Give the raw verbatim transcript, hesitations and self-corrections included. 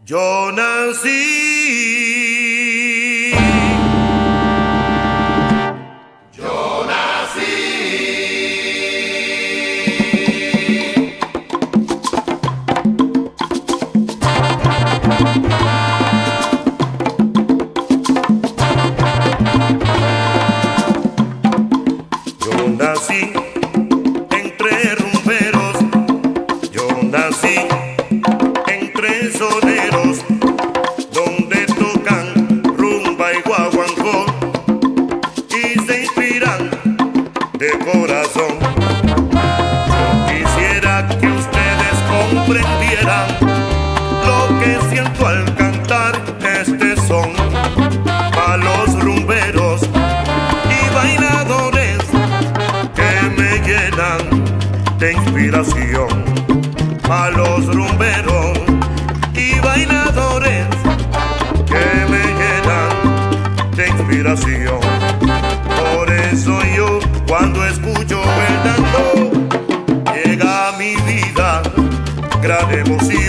Yo nací, yo nací, yo nací entre rumberos, yo nací entre soneros, donde tocan rumba y guaguancó y se inspiran de corazón. Yo quisiera que ustedes comprendieran lo que siento al cantar este son. Pa' los rumberos y bailadores que me llenan de inspiración. Pa' los rumberos y bailadores que me llenan de inspiración. Por eso yo cuando escucho el tango llega a mi vida gran emoción.